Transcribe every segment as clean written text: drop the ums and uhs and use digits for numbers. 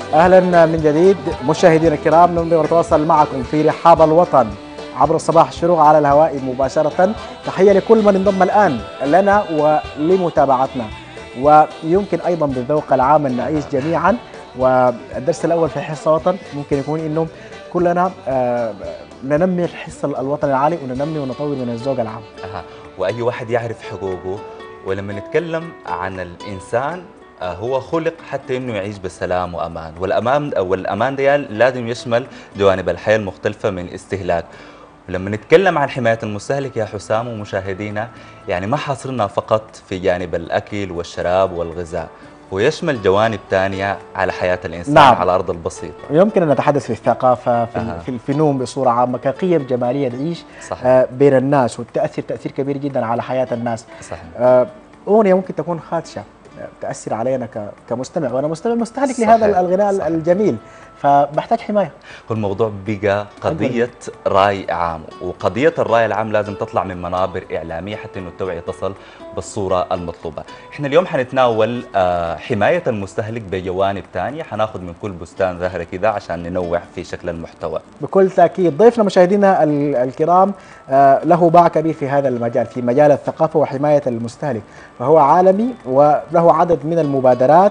أهلا من جديد مشاهدينا الكرام، نمضي ونتواصل معكم في رحاب الوطن عبر صباح الشروق على الهواء مباشرة. تحية لكل من انضم الآن لنا ولمتابعتنا، ويمكن أيضا بالذوق العام أن نعيش جميعا. والدرس الأول في حس الوطن ممكن يكون أنه كلنا ننمي الحس الوطني العالي وننمي ونطور من الذوق العام. وأي واحد يعرف حقوقه. ولما نتكلم عن الإنسان هو خلق حتى انه يعيش بسلام وامان، والامان ده لازم يشمل جوانب الحياه المختلفه من استهلاك. ولما نتكلم عن حمايه المستهلك يا حسام ومشاهدينا، يعني ما حصرنا فقط في جانب الاكل والشراب والغذاء، ويشمل جوانب ثانيه على حياه الانسان. نعم. على الارض البسيطه. يمكن ان نتحدث في الثقافه، في الفنون بصوره عامه كقيم جماليه تعيش بين الناس وتاثر تاثير كبير جدا على حياه الناس. صحيح. اغنيه ممكن تكون خادشه تأثر علينا كمستمع، وأنا مستمع مستهلك. صحيح. لهذا الغناء. صحيح. الجميل، فبحتاج حماية. والموضوع بقى قضية رأي عام، وقضية الرأي العام لازم تطلع من منابر إعلامية حتى إنه التوعية تصل بالصورة المطلوبة. إحنا اليوم حنتناول حماية المستهلك بجوانب ثانية، حناخذ من كل بستان زهرة كذا عشان ننوع في شكل المحتوى. بكل تأكيد ضيفنا مشاهدينا الكرام له باع كبير في هذا المجال، في مجال الثقافة وحماية المستهلك، فهو عالمي وله عدد من المبادرات.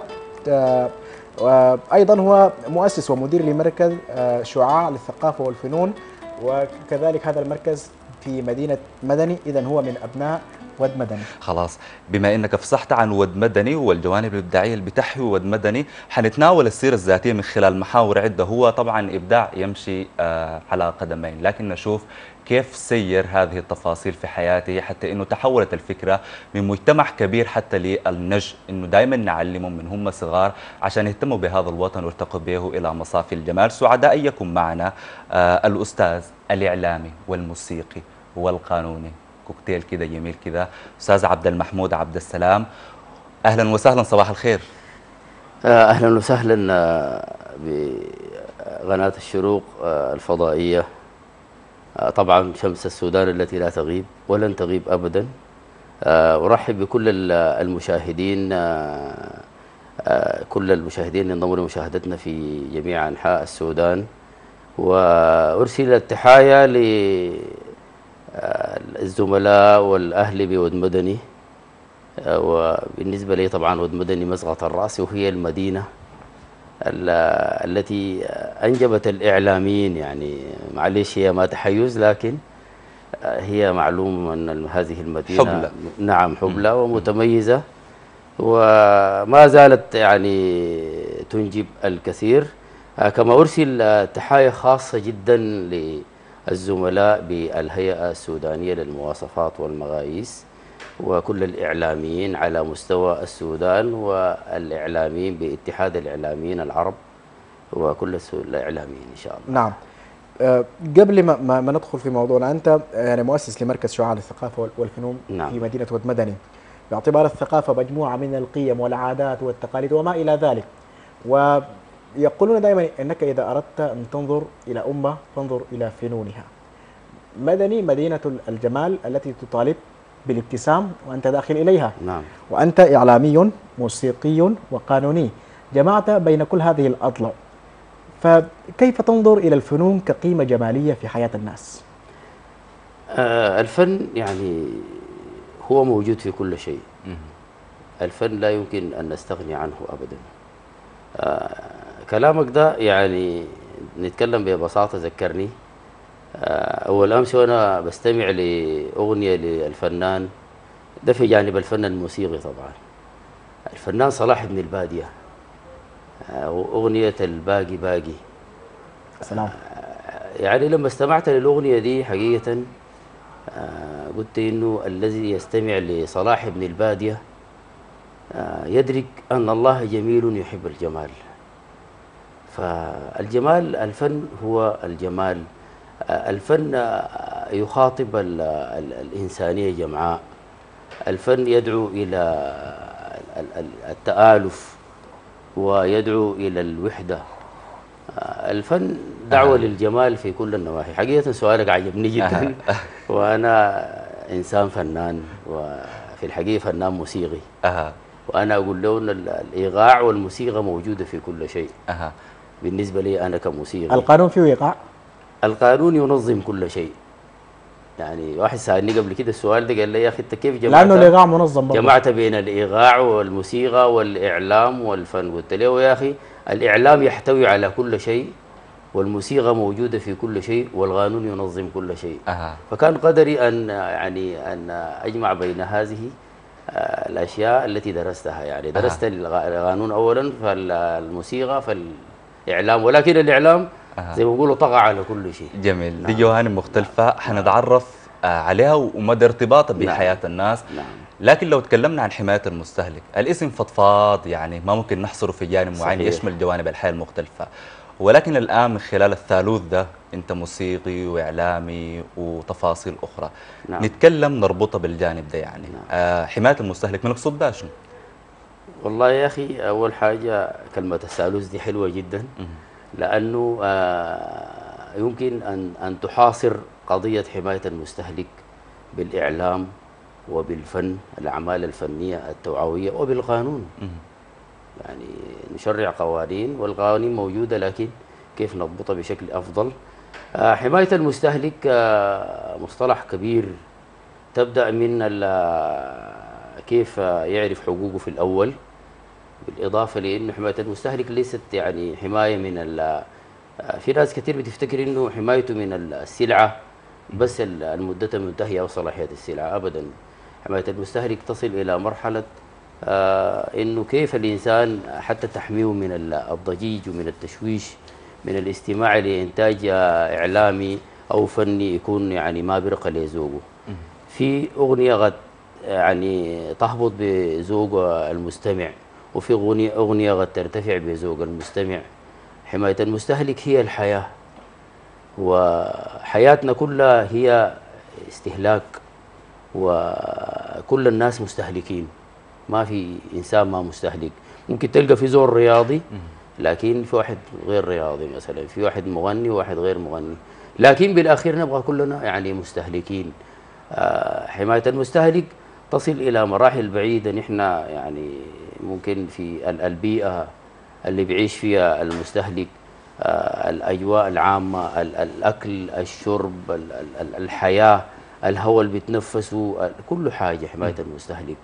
وأيضا هو مؤسس ومدير لمركز شعاع للثقافة والفنون، وكذلك هذا المركز في مدينة مدني. إذن هو من أبناء ود مدني. خلاص، بما انك فصحت عن ود مدني والجوانب الابداعيه اللي بتحوي ود مدني، حنتناول السيره الذاتيه من خلال محاور عده. هو طبعا ابداع يمشي على قدمين، لكن نشوف كيف سير هذه التفاصيل في حياته حتى انه تحولت الفكره من مجتمع كبير حتى للنج، انه دائما نعلمهم من هم صغار عشان يهتموا بهذا الوطن ويرتقوا به الى مصافي الجمال. سعداء ان يكون معنا الاستاذ الاعلامي والموسيقي والقانوني، كوكتيل كده جميل كده، استاذ عبد المحمود عبد السلام. اهلا وسهلا، صباح الخير. اهلا وسهلا بقناه الشروق الفضائيه، طبعا شمس السودان التي لا تغيب ولن تغيب ابدا. ارحب بكل المشاهدين، كل المشاهدين اللي انضموا لمشاهدتنا في جميع انحاء السودان، وارسل التحايا الزملاء والأهل بود مدني. وبالنسبة لي طبعا ود مدني مسقط الرأس، وهي المدينة التي أنجبت الإعلاميين. يعني معليش هي ما تحيز، لكن هي معلوم أن هذه المدينة حبلة. نعم حبلة ومتميزة، وما زالت يعني تنجب الكثير. كما أرسل تحايا خاصة جدا الزملاء بالهيئة السودانية للمواصفات والمقاييس وكل الإعلاميين على مستوى السودان، والإعلاميين باتحاد الإعلاميين العرب وكل الإعلاميين إن شاء الله. نعم. قبل ما ندخل في موضوعنا، أنت يعني مؤسس لمركز شعاع للثقافة والفنون. نعم. في مدينة ود مدني، باعتبار الثقافة مجموعة من القيم والعادات والتقاليد وما إلى ذلك، يقولون دائما أنك إذا أردت أن تنظر إلى أمة فانظر إلى فنونها. مدني مدينة الجمال التي تطالب بالابتسام وأنت داخل إليها. نعم. وأنت إعلامي موسيقي وقانوني، جمعت بين كل هذه الأضلاع، فكيف تنظر إلى الفنون كقيمة جمالية في حياة الناس؟ الفن يعني هو موجود في كل شيء. الفن لا يمكن أن نستغني عنه أبدا. كلامك ده يعني نتكلم ببساطة ذكرني أول أمس وأنا بستمع لأغنية للفنان ده في جانب الفن الموسيقي، طبعا الفنان صلاح بن البادية، أغنية الباقي باقي. سلام. يعني لما استمعت للأغنية دي حقيقة قلت إنه الذي يستمع لصلاح بن البادية يدرك أن الله جميل يحب الجمال. فالجمال، الفن هو الجمال. الفن يخاطب الإنسانية جمعاء. الفن يدعو إلى التآلف ويدعو إلى الوحدة. الفن دعوة للجمال في كل النواحي. حقيقة سؤالك عجبني جدا. وأنا إنسان فنان، وفي الحقيقة فنان موسيقي. وأنا أقول له أن الإيقاع والموسيقى موجودة في كل شيء. بالنسبة لي أنا كموسيقي القانون فيه إيقاع؟ القانون ينظم كل شيء. يعني واحد سألني قبل كده السؤال ده، قال لي يا أخي أنت كيف لأنه الإيقاع منظم برضه. جمعت بين الإيقاع والموسيقى والإعلام والفن؟ قلت له يا أخي الإعلام يحتوي على كل شيء، والموسيقى موجودة في كل شيء، والقانون ينظم كل شيء. فكان قدري أن أن أجمع بين هذه الأشياء التي درستها. يعني درست القانون أولا، فالموسيقى فالإعلام، ولكن الإعلام زي ما بيقولوا طغى على كل شيء. جميل. دي جوانب مختلفة حنتعرف عليها ومدى ارتباطها بحياة الناس. لكن لو تكلمنا عن حماية المستهلك، الاسم فضفاض، يعني ما ممكن نحصره في جانب معين، يشمل جوانب الحياة المختلفة. ولكن الآن من خلال الثالوث ده أنت موسيقي وإعلامي وتفاصيل أخرى. نتكلم نربطها بالجانب ده، يعني حماية المستهلك من القصد ده شنو؟ والله يا أخي أول حاجة كلمة الثالوث دي حلوة جدا، لأنه يمكن أن تحاصر قضية حماية المستهلك بالإعلام وبالفن، الأعمال الفنية التوعوية، وبالقانون. يعني نشرع قوانين، والقوانين موجودة، لكن كيف نضبطها بشكل أفضل. حماية المستهلك مصطلح كبير، تبدأ من كيف يعرف حقوقه في الأول، بالإضافة لأنه حماية المستهلك ليست يعني حماية من في ناس كثير بتفتكر إنه حمايته من السلعة بس المدة منتهية أو صلاحية السلعة. أبدا، حماية المستهلك تصل إلى مرحلة إنه كيف الإنسان حتى تحميه من الضجيج ومن التشويش، من الاستماع لإنتاج إعلامي أو فني يكون يعني ما برق لذوقه. في أغنية قد يعني تهبط بذوق المستمع، وفي أغنية قد ترتفع بذوق المستمع. حماية المستهلك هي الحياة، وحياتنا كلها هي استهلاك، وكل الناس مستهلكين، ما في إنسان ما مستهلك. ممكن تلقى في زول رياضي، لكن في واحد غير رياضي مثلا، في واحد مغني وواحد غير مغني، لكن بالأخير نبغى كلنا يعني مستهلكين. حماية المستهلك تصل إلى مراحل بعيدة. نحن يعني ممكن في البيئة اللي بيعيش فيها المستهلك، الأجواء العامة، الأكل، الشرب، الحياة، الهواء اللي بيتنفسه، كل حاجة حماية المستهلك.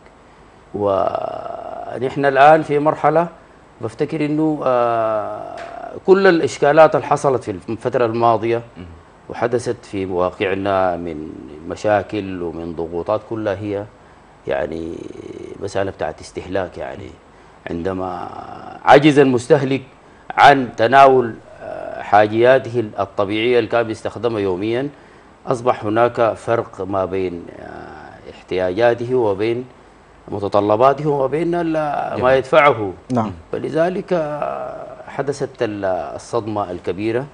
ونحن الآن في مرحلة بفتكر إنه كل الإشكالات اللي حصلت في الفترة الماضية وحدثت في مواقعنا من مشاكل ومن ضغوطات، كلها هي يعني مسألة بتاعت استهلاك. يعني عندما عجز المستهلك عن تناول حاجياته الطبيعية اللي كان بيستخدمها يوميا، أصبح هناك فرق ما بين احتياجاته وبين متطلباته وبين ما يدفعه. نعم. فلذلك حدثت الصدمة الكبيرة،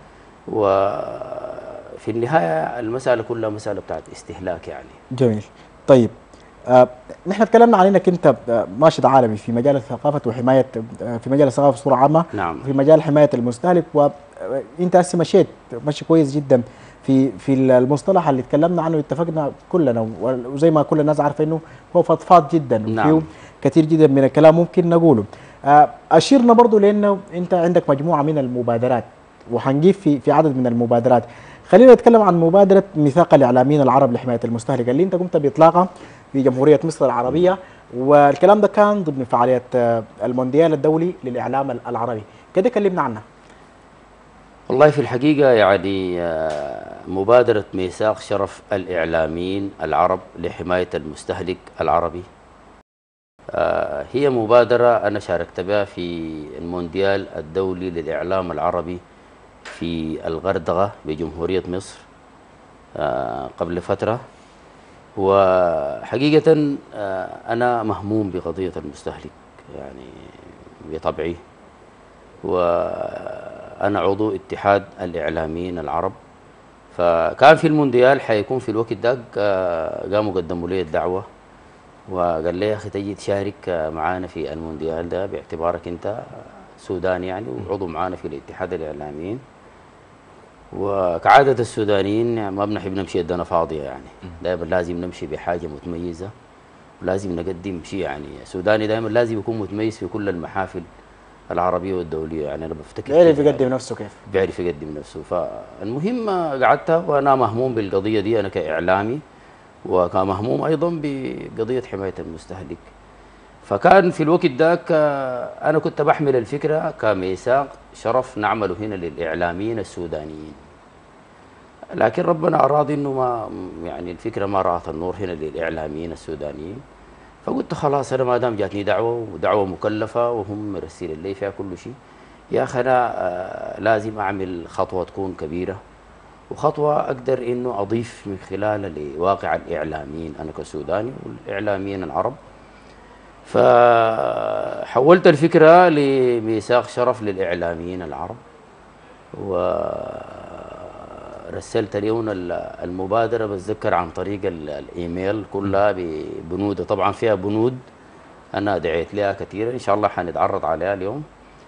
وفي النهاية المسألة كلها مسألة بتاعت استهلاك يعني. جميل. طيب نحن تكلمنا عن انك انت ناشط عالمي في مجال الثقافه وحمايه، في مجال الثقافه بصوره عامه. نعم. في مجال حمايه المستهلك، وانت هسه مشيت مشي كويس جدا في المصطلح اللي تكلمنا عنه، اتفقنا كلنا، وزي ما كل الناس عارفه انه هو فضفاض جدا. نعم. وفيه كثير جدا من الكلام ممكن نقوله. اشيرنا برضه لانه انت عندك مجموعه من المبادرات، وحنجيب في عدد من المبادرات. خلينا نتكلم عن مبادره ميثاق الاعلاميين العرب لحمايه المستهلك اللي انت قمت باطلاقها في جمهوريه مصر العربيه، والكلام ده كان ضمن فعاليه المونديال الدولي للاعلام العربي. كده كلمنا عنها. والله في الحقيقة يعني مبادرة ميثاق شرف الإعلاميين العرب لحماية المستهلك العربي هي مبادرة أنا شاركت بها في المونديال الدولي للإعلام العربي في الغردقة بجمهورية مصر قبل فترة. وحقيقة أنا مهموم بقضية المستهلك يعني بطبعي، وأنا عضو اتحاد الإعلاميين العرب. فكان في المونديال حيكون في الوقت ده، قاموا قدموا لي الدعوة وقال لي يا أخي تجي تشارك معانا في المونديال ده باعتبارك أنت سوداني يعني وعضو معانا في الاتحاد الإعلاميين. وكعادة السودانيين ما بنحب نمشي يدنا فاضية، يعني دائما لازم نمشي بحاجة متميزة. لازم نقدم شيء يعني السوداني دائما لازم يكون متميز في كل المحافل العربية والدولية. يعني أنا بفتكر بيعرف كده يقدم يعني نفسه كيف؟ بيعرف يقدم نفسه. فالمهم قعدت وأنا مهموم بالقضية دي أنا كإعلامي، وكمهموم أيضا بقضية حماية المستهلك. فكان في الوقت ذاك أنا كنت بحمل الفكرة كميثاق شرف نعمله هنا للإعلاميين السودانيين، لكن ربنا أراد إنه ما يعني الفكرة ما رأت النور هنا للإعلاميين السودانيين. فقلت خلاص أنا ما دام جاتني دعوة ودعوة مكلفة وهم مرسلين لي فيها كل شيء، يا أخي أنا لازم أعمل خطوة تكون كبيرة وخطوة أقدر إنه أضيف من خلالها لواقع الإعلاميين أنا كسوداني والإعلاميين العرب. فحولت الفكرة لميثاق شرف للإعلاميين العرب، ورسلت لهم المبادرة بتذكر عن طريق الإيميل كلها ببنود، طبعا فيها بنود أنا دعيت لها كثيرا إن شاء الله حنتعرض عليها اليوم.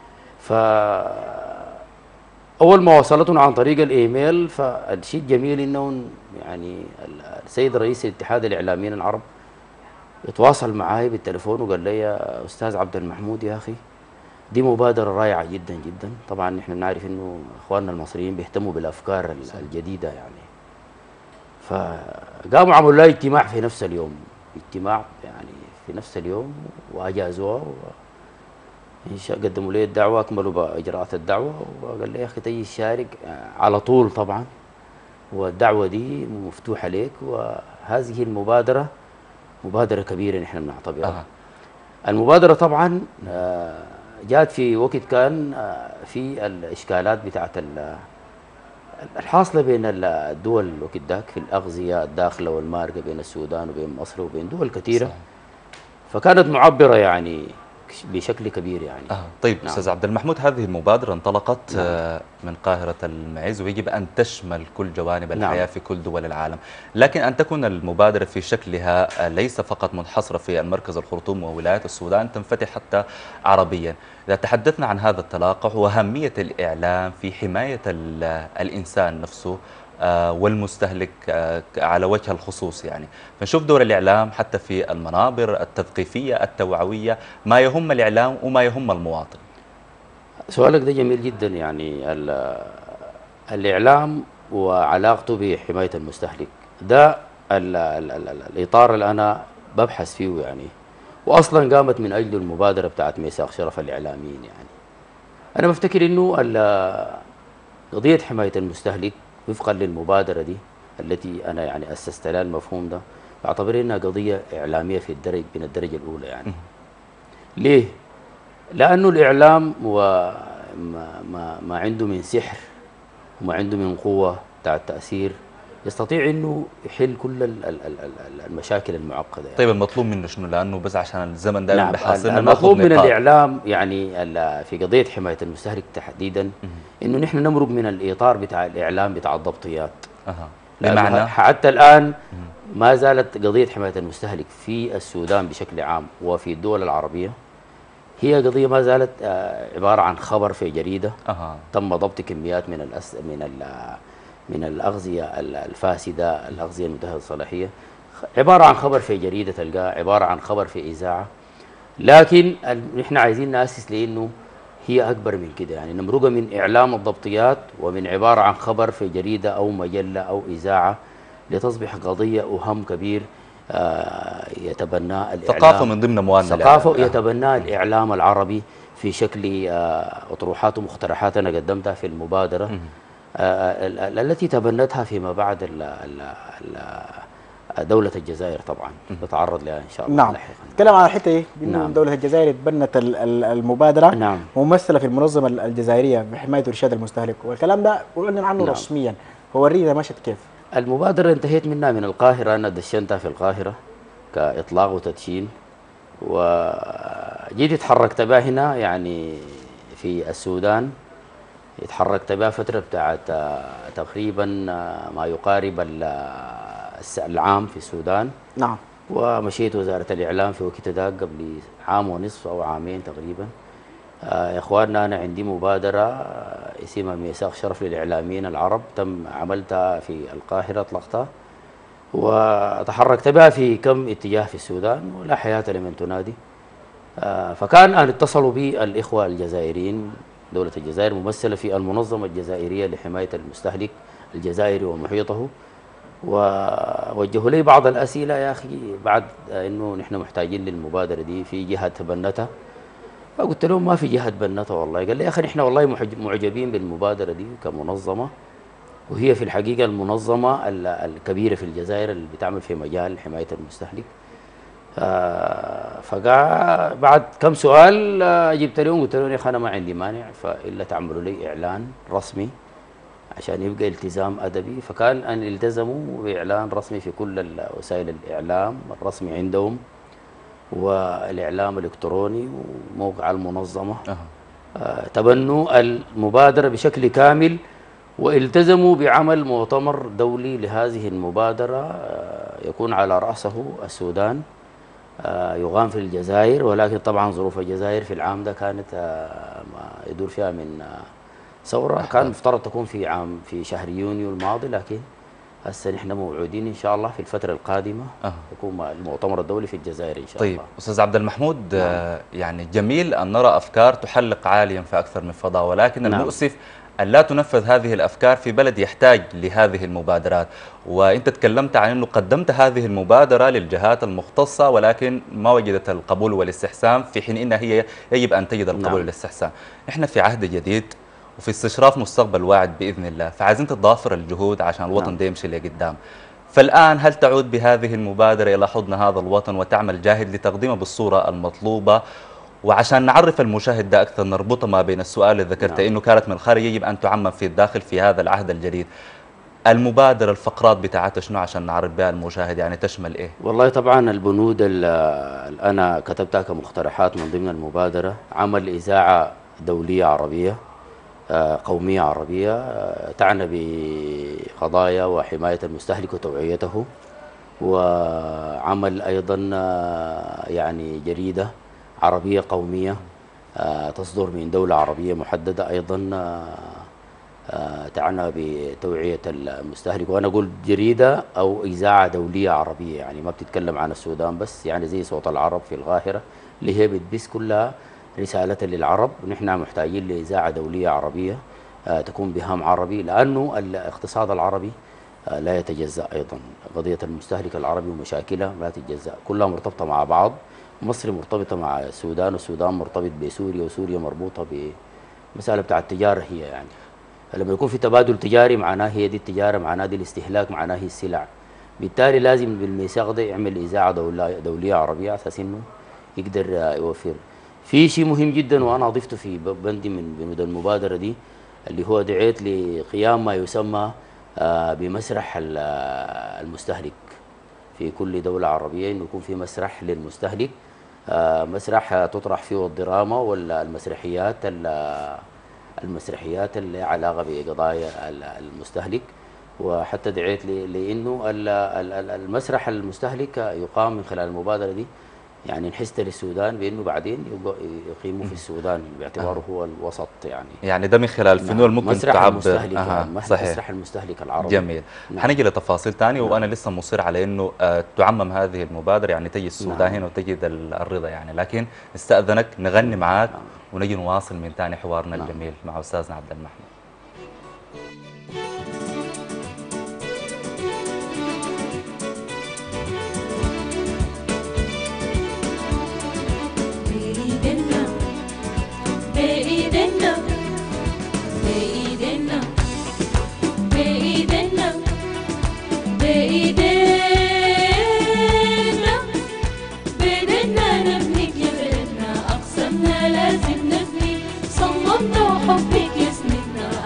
أول ما وصلتهم عن طريق الإيميل، فالشيء الجميل إنه يعني السيد رئيس الاتحاد الإعلاميين العرب يتواصل معي بالتليفون وقال لي يا أستاذ عبد المحمود يا أخي دي مبادرة رائعة جدا جدا. طبعا نحن بنعرف إنه إخواننا المصريين بيهتموا بالأفكار الجديدة يعني. فقاموا عملوا لي اجتماع في نفس اليوم، اجتماع يعني في نفس اليوم وأجازوها قدموا لي الدعوة، أكملوا بإجراءات الدعوة وقال لي يا أخي تيجي تشارك على طول طبعا، والدعوة دي مفتوحة لك. وهذه المبادرة مبادرة كبيرة نحن بنعتبرها. المبادرة طبعا جات في وقت كان في الإشكالات بتاعت الحاصلة بين الدول الوقت ذاك في الأغذية الداخلة والماركة بين السودان وبين مصر وبين دول كثيرة. صحيح. فكانت معبرة يعني بشكل كبير يعني. طيب نعم. أستاذ عبد المحمود، هذه المبادرة انطلقت نعم. من قاهرة المعز، ويجب أن تشمل كل جوانب الحياة نعم. في كل دول العالم، لكن أن تكون المبادرة في شكلها ليس فقط منحصرة في المركز الخرطوم وولاية السودان، تنفتح حتى عربيا. إذا تحدثنا عن هذا التلاقح وأهمية الإعلام في حماية الإنسان نفسه والمستهلك على وجه الخصوص، يعني فنشوف دور الإعلام حتى في المنابر التثقيفية التوعوية، ما يهم الإعلام وما يهم المواطن. سؤالك ده جميل جدا. يعني الإعلام وعلاقته بحماية المستهلك ده الإطار اللي أنا ببحث فيه يعني، وأصلا قامت من أجل المبادرة بتاعت ميثاق شرف الإعلاميين. يعني أنا بفتكر إنه قضية حماية المستهلك وفقا للمبادرة دي التي أنا يعني أسست لها المفهوم ده، بعتبر إنها قضية إعلامية من الدرجة الأولى يعني. ليه؟ لأنه الإعلام ما عنده من سحر وما عنده من قوة بتاع التأثير يستطيع إنه يحل كل المشاكل المعقدة يعني. طيب المطلوب منه شنو؟ لأنه بس عشان الزمن دائما نعم بحاصرنا المطلوب من الإعلام يعني في قضية حماية المستهلك تحديدا إنه نحن نمرق من الإطار بتاع الإعلام بتاع الضبطيات. بمعنى حتى الآن ما زالت قضية حماية المستهلك في السودان بشكل عام وفي الدول العربية هي قضية ما زالت عبارة عن خبر في جريدة تم ضبط كميات من الأغذية الفاسدة، الأغذية المنتهية الصلاحية، عبارة عن خبر في جريدة تلقاه، عبارة عن خبر في إذاعة. لكن نحن عايزين نأسس لأنه هي أكبر من كده، يعني نمرقها من إعلام الضبطيات ومن عبارة عن خبر في جريدة أو مجلة أو إذاعة لتصبح قضية وهم كبير يتبناه الإعلام، ثقافة من ضمن موانئ ثقافة يتبناها الإعلام العربي في شكل أطروحات ومقترحات أنا قدمتها في المبادرة التي تبنتها فيما بعد دولة الجزائر طبعا بتعرض لها إن شاء الله. نعم. نتكلم عن الحتة دي إنه دولة الجزائر تبنت المبادرة. نعم. ممثلة في المنظمة الجزائرية بحماية وإرشاد المستهلك، والكلام ده أعلن عنه نعم. رسميا. ورينا مشت كيف؟ المبادرة انتهيت منها من القاهرة، أنا دشنتها في القاهرة كإطلاق وتدشين، وجيت اتحركت بها هنا يعني في السودان. اتحركت بها فترة بتاعت تقريبا ما يقارب العام في السودان. نعم. ومشيت وزارة الإعلام في وقت ذاك قبل عام ونصف أو عامين تقريبا. يا إخواننا أنا عندي مبادرة اسمها ميثاق شرف للإعلاميين العرب، تم عملتها في القاهرة، أطلقتها وتحركت بها في كم اتجاه في السودان ولا حياة لمن تنادي. فكان أن اتصلوا بي الإخوة الجزائريين، دولة الجزائر ممثلة في المنظمة الجزائرية لحماية المستهلك الجزائري ومحيطه، ووجهوا لي بعض الأسئلة يا أخي بعد إنه نحن محتاجين للمبادرة دي في جهة بنتها. فقلت لهم ما في جهة بنتها والله. قال لي يا أخي نحن والله معجبين بالمبادرة دي كمنظمة، وهي في الحقيقة المنظمة الكبيرة في الجزائر اللي بتعمل في مجال حماية المستهلك. بعد كم سؤال جبت لهم قلت لهم يا أخي أنا ما عندي مانع، فإلا تعملوا لي إعلان رسمي عشان يبقى التزام أدبي. فكان أن التزموا بإعلان رسمي في كل وسائل الإعلام الرسمي عندهم والإعلام الإلكتروني وموقع المنظمة. تبنوا المبادرة بشكل كامل والتزموا بعمل مؤتمر دولي لهذه المبادرة يكون على رأسه السودان، يقام في الجزائر. ولكن طبعا ظروف الجزائر في العام ده كانت ما يدور فيها من ثورة، كان مفترض تكون في شهر يونيو الماضي، لكن هسه نحن موعودين ان شاء الله في الفترة القادمة يكون المؤتمر الدولي في الجزائر ان شاء الله. طيب استاذ عبد المحمود، يعني جميل ان نرى افكار تحلق عاليا في اكثر من فضاء، ولكن المؤسف أن لا تنفذ هذه الأفكار في بلد يحتاج لهذه المبادرات. وأنت تكلمت عن أنه قدمت هذه المبادرة للجهات المختصة ولكن ما وجدت القبول والاستحسان، في حين أنها هي يجب أن تجد القبول والاستحسان. إحنا في عهد جديد وفي استشراف مستقبل واعد بإذن الله، فعايزين تضافر الجهود عشان الوطن ده يمشي لقدام. فالآن هل تعود بهذه المبادرة إلى حضن هذا الوطن وتعمل جاهد لتقديمه بالصورة المطلوبة؟ وعشان نعرف المشاهد ده أكثر نربطه ما بين السؤال اللي ذكرته إنه كانت من الخارج يجب أن تعمم في الداخل في هذا العهد الجديد. المبادرة الفقرات بتاعتها شنو عشان نعرف بها المشاهد، يعني تشمل إيه؟ والله طبعا البنود اللي أنا كتبتها كمقترحات من ضمن المبادرة عمل إذاعة دولية عربية قومية عربية تعنى بقضايا وحماية المستهلك وتوعيته، وعمل أيضا يعني جريدة عربية قومية تصدر من دولة عربية محددة أيضا تعنى بتوعية المستهلك. وأنا أقول جريدة أو إذاعة دولية عربية، يعني ما بتتكلم عن السودان بس، يعني زي صوت العرب في القاهرة اللي هي بتبث كلها رسالة للعرب. ونحن محتاجين لإذاعة دولية عربية تكون بهام عربي، لأنه الاقتصاد العربي لا يتجزأ. أيضا قضية المستهلك العربي ومشاكلها لا تتجزأ، كلها مرتبطة مع بعض. مصر مرتبطة مع السودان والسودان مرتبط بسوريا وسوريا مربوطة بمسألة بتاع التجارة هي يعني. لما يكون في تبادل تجاري معناه هي دي التجارة، معناه دي الاستهلاك، معناه هي السلع. بالتالي لازم بالميثاق ده يعمل إذاعة دولية عربية على أساس إنه يقدر يوفر. في شيء مهم جدا وأنا أضفته في بندي من بنود المبادرة دي، اللي هو دعيت لقيام ما يسمى بمسرح المستهلك في كل دولة عربية، إنه يكون في مسرح للمستهلك، مسرح تطرح فيه الدراما والمسرحيات اللي علاقة بقضايا المستهلك. وحتى دعيت لأنه المسرح المستهلك يقام من خلال المبادرة دي، يعني نحس للسودان بأنه بعدين يقيموا في السودان باعتباره هو الوسط يعني ده من خلال الفنون ممكن تعبر مسرح المستهلك العربي. جميل. حنجي لتفاصيل ثانيه وأنا لسه مصر على إنه تعمم هذه المبادرة، يعني تجي السودان هنا وتجد الرضا يعني. لكن استأذنك نغني معاك ونجي نواصل من ثاني حوارنا الجميل مع أستاذنا عبد المحمود. لازم نبني صممنا وحبك يسندنا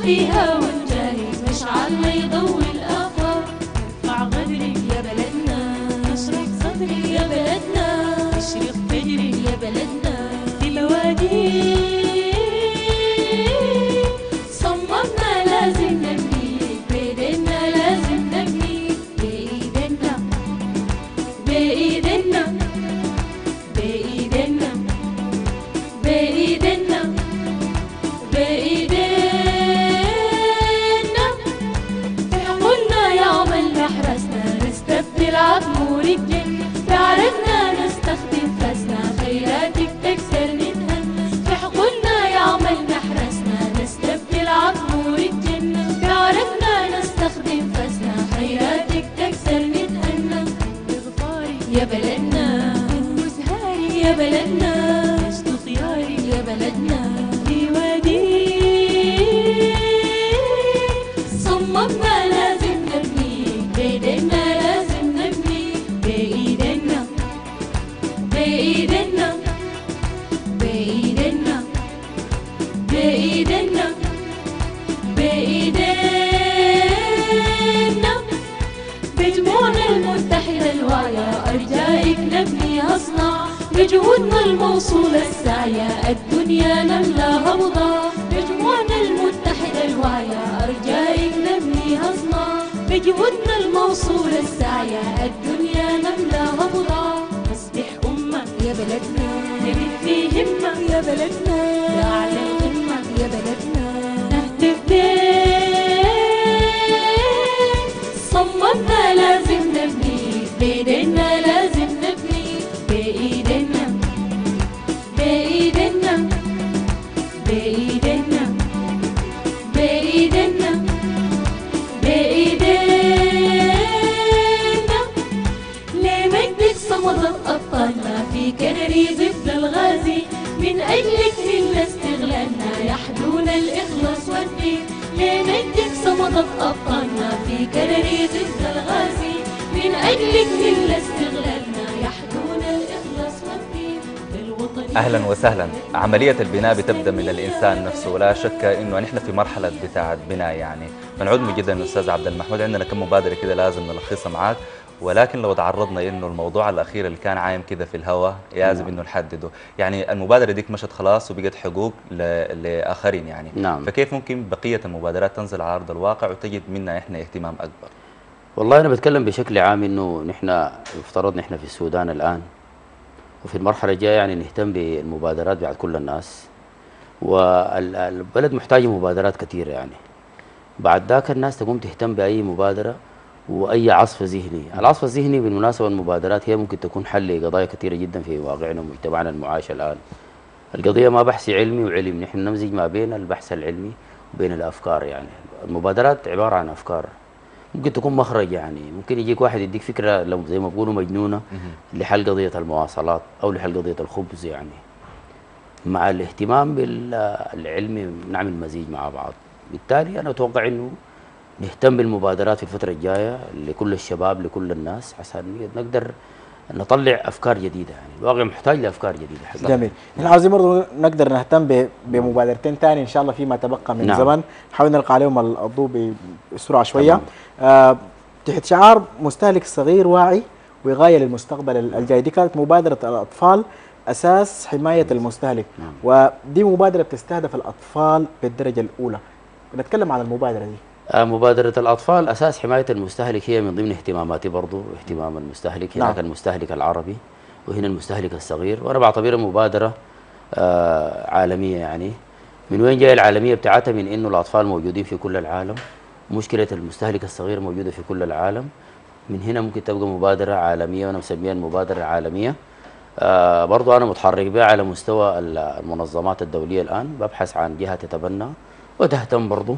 فيها ونجاهد مشعل ما يضوي الآفاق. ارفع غدرك يا بلدنا، اشرح صدرك يا بلدنا، اشرق فجرك يا بلدنا. في بوادي صممنا لازم نبني، بإيدنا لازم نبني، بإيدنا بإيدنا بإيدنا بإيدنا بإيدنا. قلنا يعمل محرسنا نستبدل عظم ورجل، بعرفنا نستخدم فاسنا خيراتك تكسر نتهنس. في حقولنا يعمل محرسنا نستبدل عظم ورجل، بعرفنا نستخدم فاسنا خيراتك تكسر نتهنس. بظفاري يا بلدنا، بوزهاري يا بلدنا، اشتو خياري يا بلدنا. في وادي صممنا لازم نبني، بإيدنا لازم نبني، بإيدنا بإيدنا بإيدنا بإيدنا بإيدنا. بجموعنا المتحدة الواعية أرجائك نبني أصنع، بجهودنا الموصولة السعية الدنيا نملاها بضاعة. بجموعنا المتحدة الواعية أرجائك نبني أصنع، بجهودنا الموصولة السعية الدنيا نملاها بضاعة. نصبح أمة يا بلدنا، نبت في همة يا بلدنا، لأعلى القمة يا بلدنا. نهتف بين صممنا لازم نبني، بإيدنا لازم نبني، بإيدنا بإيدنا بإيدنا بإيدنا بإيدنا. لمجدك صمدت أبطالنا في كنري ضد الغازي، من أجلك نلنا استغلالنا يحدون الإخلاص والدين. لمجدك صمدت أبطالنا في كنري ضد الغازي، من أجلك نلنا استغلالنا يحدون الإخلاص والدين. اهلا وسهلا. عمليه البناء بتبدا من الانسان نفسه، ولا شك انه نحن في مرحله بتاعه بناء يعني. بنعود جدا استاذ عبد المحمود، عندنا كم مبادره كده لازم نلخصها معاك، ولكن لو تعرضنا انه الموضوع الاخير اللي كان عايم كده في الهواء لازم انه نحدده. يعني المبادره ديك مشت خلاص وبقت حقوق لاخرين يعني. نعم. فكيف ممكن بقيه المبادرات تنزل على ارض الواقع وتجد منا احنا اهتمام اكبر؟ والله انا بتكلم بشكل عام انه نحن يفترض نحن في السودان الان، وفي المرحله الجايه يعني نهتم بالمبادرات بعد كل الناس، والبلد محتاج مبادرات كثيره يعني. بعد ذاك الناس تقوم تهتم باي مبادره واي عصف ذهني. العصف الذهني بالمناسبه المبادرات هي ممكن تكون حل لقضايا كثيره جدا في واقعنا ومجتمعنا المعاش الان. القضيه ما بحث علمي وعلم، نحن نمزج ما بين البحث العلمي وبين الافكار يعني. المبادرات عباره عن افكار ممكن تكون مخرج يعني. ممكن يجيك واحد يديك فكره لو زي ما بيقولوا مجنونه لحل قضيه المواصلات او لحل قضيه الخبز يعني. مع الاهتمام بالعلم نعمل مزيج مع بعض. بالتالي انا اتوقع انه نهتم بالمبادرات في الفتره الجايه لكل الشباب لكل الناس عشان نقدر نطلع افكار جديده يعني. الواقع محتاج لافكار جديده حقيقة. جميل. احنا عاوزين برضه نقدر نهتم بمبادرتين ثاني ان شاء الله فيما تبقى من نعم. زمن، نحاول نلقى عليهم الضوء بسرعه شويه. تحت شعار مستهلك صغير واعي وغايه للمستقبل الجاي، دي كانت مبادره الاطفال اساس حمايه المستهلك. ودي مبادره بتستهدف الاطفال بالدرجه الاولى. نتكلم عن المبادره دي. مبادرة الأطفال أساس حماية المستهلك هي من ضمن اهتماماتي برضو، اهتمام المستهلك. هناك المستهلك العربي وهنا المستهلك الصغير، وأنا بعتبرها مبادرة عالمية يعني. من وين جاي العالمية بتاعتها؟ من إنه الأطفال موجودين في كل العالم، مشكلة المستهلك الصغير موجودة في كل العالم. من هنا ممكن تبقى مبادرة عالمية، وأنا مسميها المبادرة العالمية. برضو أنا متحرك بها على مستوى المنظمات الدولية الآن، ببحث عن جهة تتبنى وتهتم برضو،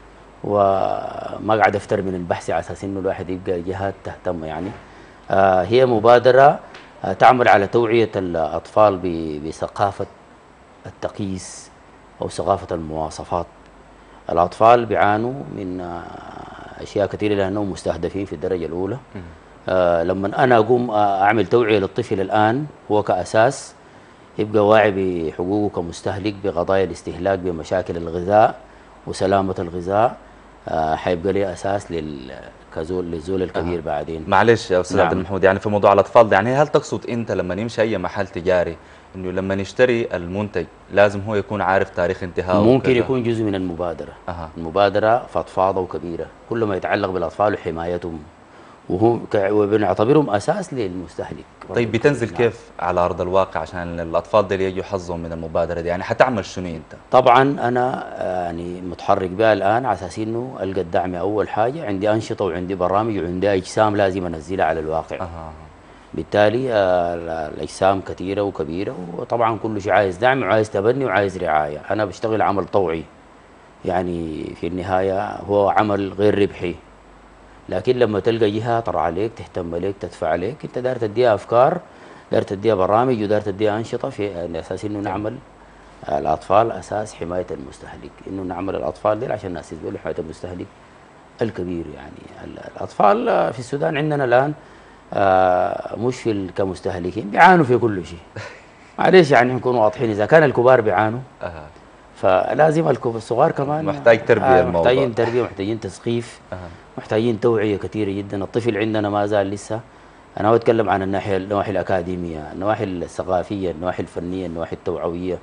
وما قاعد افتر من البحث على اساس انه الواحد يبقى جهات تهتم يعني. هي مبادره تعمل على توعيه الاطفال بثقافه التقييس او ثقافه المواصفات. الاطفال بيعانوا من اشياء كثيره لانهم مستهدفين في الدرجه الاولى. لما انا اقوم اعمل توعيه للطفل الان هو كاساس يبقى واعي بحقوقه كمستهلك، بقضايا الاستهلاك، بمشاكل الغذاء، وسلامة الغذاء حيبقى لي أساس للزول الكبير بعدين. معلش يا أستاذ نعم. عبد المحمود، يعني في موضوع الأطفال ده، يعني هل تقصد أنت لما نمشي أي محل تجاري إنه لما نشتري المنتج لازم هو يكون عارف تاريخ انتهائه ممكن وكذا؟ يكون جزء من المبادرة. المبادرة فضفاضة وكبيرة، كل ما يتعلق بالأطفال وحمايتهم وبنعتبرهم أساس للمستهلك. طيب بتنزل كيف على أرض الواقع عشان الأطفال دول يجوا يحظهم من المبادرة دي؟ يعني حتعمل شنو أنت؟ طبعا أنا يعني متحرك بها الآن على أساس إنه ألقى الدعم. أول حاجة عندي أنشطة وعندي برامج وعندي أجسام لازم أنزلها على الواقع. بالتالي الأجسام كثيرة وكبيرة، وطبعا كل شيء عايز دعم وعايز تبني وعايز رعاية. أنا بشتغل عمل طوعي، يعني في النهاية هو عمل غير ربحي، لكن لما تلقى جهة ترعى عليك تهتم لك تدفع عليك، أنت داير تديها أفكار، داير تديها برامج، وداير تديها أنشطة في أساس إنه نعمل الأطفال أساس حماية المستهلك، إنه نعمل الأطفال دي عشان الناس يسبقوا لحماية المستهلك الكبير. يعني الأطفال في السودان عندنا الآن مش كمستهلكين بيعانوا في كل شيء. معلش يعني نكون واضحين، إذا كان الكبار بيعانوا فلازم الصغار كمان محتاج تربية. الموضوع محتاجين تربية، محتاجين تثقيف، محتاجين توعية كثيرة جدا. الطفل عندنا ما زال لسه، أنا أتكلم عن النواحي الأكاديمية، النواحي الثقافية، النواحي الفنية، النواحي التوعوية،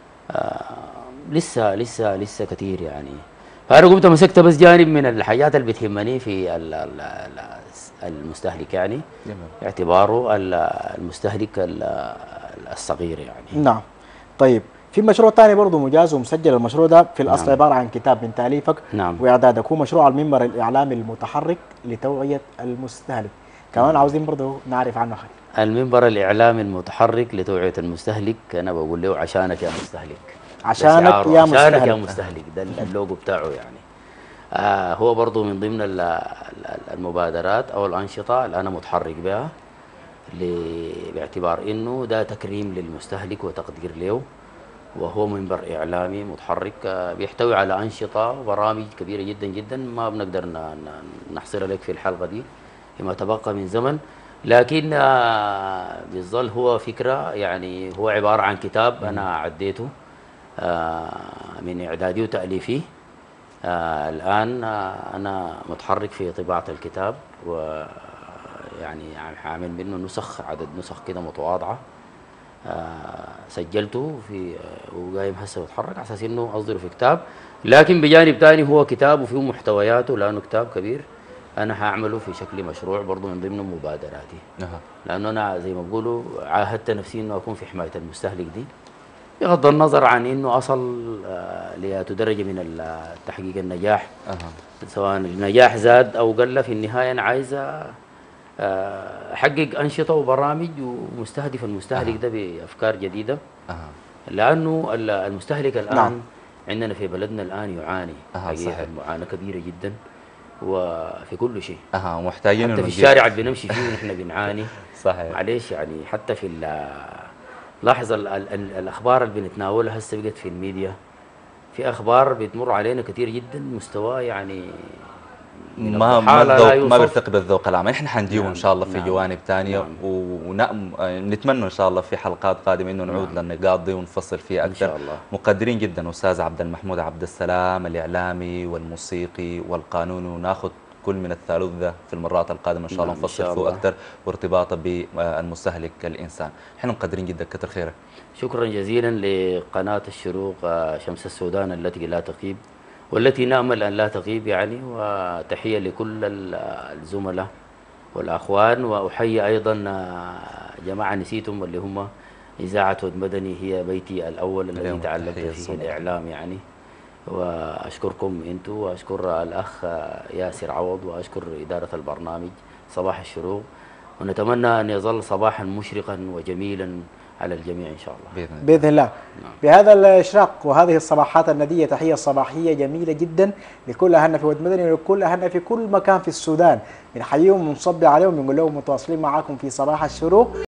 لسه كثير يعني. فأنا قمت مسكت بس جانب من الحاجات اللي بتهمني في المستهلك، يعني اعتباره المستهلك الصغير يعني. نعم. طيب في مشروع ثاني برضه مجاز ومسجل، المشروع ده في الأصل عبارة عن كتاب من تأليفك وإعدادك، هو مشروع المنبر الإعلامي المتحرك لتوعية المستهلك، كمان عاوزين برضه نعرف عنه حاجة. المنبر الإعلامي المتحرك لتوعية المستهلك، أنا بقول له عشانك يا مستهلك، عشانك يا مستهلك، عشانك يا مستهلك، ده اللوجو بتاعه يعني. هو برضه من ضمن المبادرات أو الأنشطة اللي أنا متحرك بها، باعتبار إنه ده تكريم للمستهلك وتقدير له، وهو منبر إعلامي متحرك بيحتوي على أنشطة وبرامج كبيرة جدا جدا ما بنقدر نحصرها لك في الحلقة دي فيما تبقى من زمن، لكن بيظل هو فكرة. يعني هو عبارة عن كتاب أنا عديته من إعدادي وتأليفي. الآن أنا متحرك في طباعة الكتاب، ويعني عامل منه نسخ، عدد نسخ كده متواضعة، سجلته في وقايم هسه بتحرك على اساس انه اصدره في كتاب. لكن بجانب ثاني هو كتاب وفيه محتوياته، لانه كتاب كبير انا هعمله في شكل مشروع برضه من ضمن مبادراتي. لانه انا زي ما بقولوا عاهدت نفسي انه اكون في حمايه المستهلك دي، بغض النظر عن انه اصل لأي درجه من تحقيق النجاح، سواء النجاح زاد او قل، في النهايه انا عايز احقق انشطه وبرامج ومستهدف المستهلك ده بافكار جديده. لانه المستهلك الان عندنا في بلدنا الان يعاني حقيقه معاناه كبيره جدا وفي كل شيء. محتاجين حتى في الشارع اللي بنمشي فيه ونحن بنعاني. صحيح. معلش يعني حتى في لاحظ الاخبار اللي بنتناولها هسه بقت في الميديا، في اخبار بتمر علينا كثير جدا مستوى يعني ما بيرتقي بالذوق العام. احنا حنجيبه ان شاء الله في جوانب ثانيه، ونتمنى ان شاء الله في حلقات قادمه انه نعود للنقاط دي ونفصل فيها اكثر ان شاء الله. مقدرين جدا استاذ عبد المحمود عبد السلام، الاعلامي والموسيقي والقانوني، وناخذ كل من الثالوث ذا في المرات القادمه ان شاء الله نفصل فيه اكثر وارتباطه بالمستهلك الانسان. احنا مقدرين جدا، كثر خيرك. شكرا جزيلا لقناه الشروق شمس السودان التي لا تغيب والتي نأمل أن لا تغيب يعني. وتحية لكل الزملاء والأخوان، وأحيي أيضا جماعة نسيتهم اللي هم إذاعة هود مدني، هي بيتي الأول الذي تعلمت فيه الإعلام يعني. وأشكركم أنتم، وأشكر الأخ ياسر عوض، وأشكر إدارة البرنامج صباح الشروق، ونتمنى أن يظل صباحا مشرقا وجميلا على الجميع إن شاء الله بإذن الله. بهذا الإشراق وهذه الصباحات الندية، تحية صباحية جميلة جدا لكل أهلنا في هود مدني ولكل أهلنا في كل مكان في السودان، بنحييهم ونصبي عليهم ونقول لهم متواصلين معاكم في صباح الشروق.